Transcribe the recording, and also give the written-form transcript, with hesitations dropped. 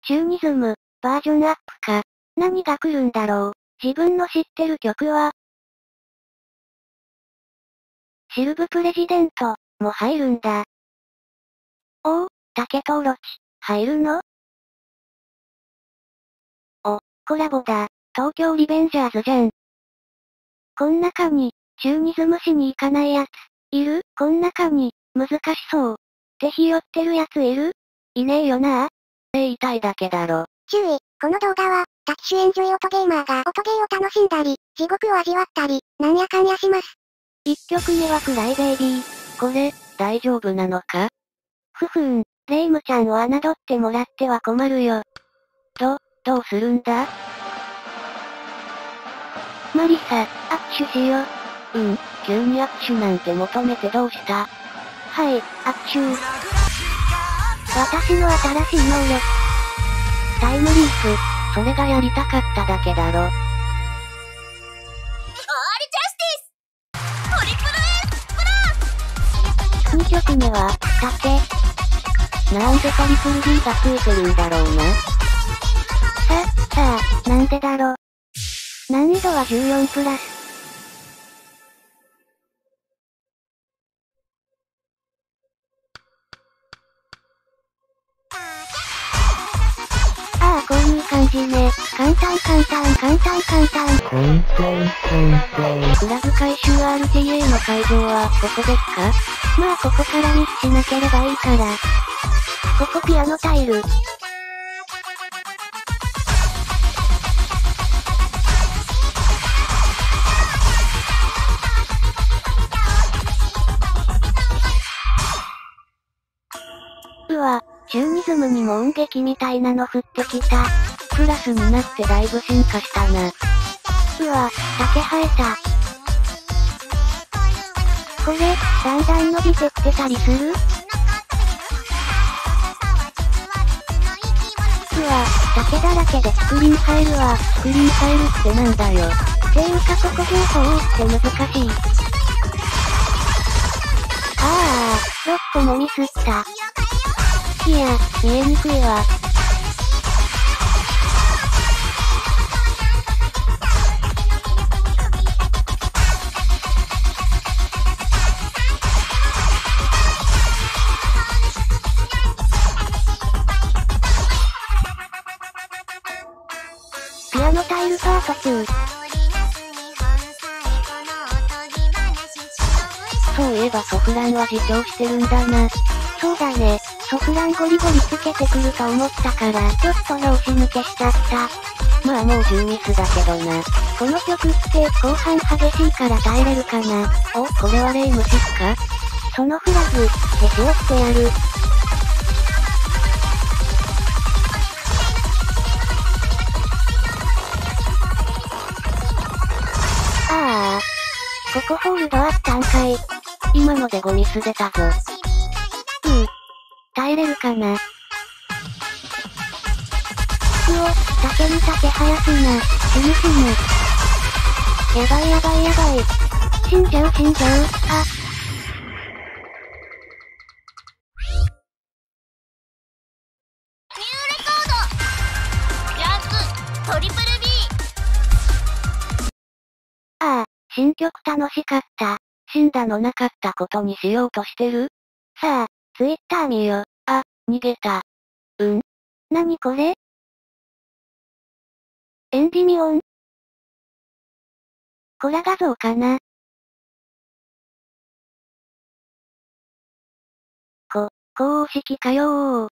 シューニズム、バージョンアップか。何が来るんだろう。自分の知ってる曲は、シルブプレジデント、も入るんだ。おお、竹とオロチ、入るの？お、コラボだ。東京リベンジャーズじゃん。こん中に、シューニズムしに行かないやつ、いる？こん中に、難しそう。ってひよってるやついる？いねえよな。言いたいだけだろ。 注意、この動画は、タキシュエンジョイ音ゲーマーが音ゲーを楽しんだり、地獄を味わったり、なんやかんやします。 1曲目はクライベイビー。これ、大丈夫なのか？レイムちゃんを侮ってもらっては困るよ。どうするんだ？マリサ、握手しよう。急に握手なんて求めてどうした？はい、握手。私の新しい能力。タイムリープ、それがやりたかっただけだろ。 オールジャスティス！トリプル S プラス！ 2曲目は、竹。なんでトリプル B がついてるんだろうな。さあ、なんでだろ。難易度は14プラス。ああ、こういう感じね。簡単。クラブ回収 RTA の会場は、ここですか？まあここからミスしなければいいから。ここピアノタイル。うわ、シューニズムにも音劇みたいなの降ってきた。プラスになってだいぶ進化したな。うわ、竹生えた。これ、だんだん伸びてってたりする？うわ、竹だらけでスクリーン入るわ。スクリーン入るってなんだよ。っていうかここ情報って難しい。6個もミスった。いや、見えにくいわ。ピアノタイルパート2。そういえばソフランは自重してるんだな。そうだね。ソフランゴリゴリつけてくると思ったから、ちょっと拍子抜けしちゃった。まあもう10ミスだけどな。この曲って、後半激しいから耐えれるかな。お、これはレイムシスか？そのフラグ、へし折ってやる。ここホールドあったんかい。今ので5ミス出たぞ。耐えれるかな。竹に竹生やすな。死ぬ。やばい。死んじゃう。あ。 ニューレコード！ランク、トリプル B！ 新曲楽しかった。死んだのなかったことにしようとしてる？さあ、ツイッター見よ。逃げた。何これ？エンディミオン？コラ画像かな？公式かよー。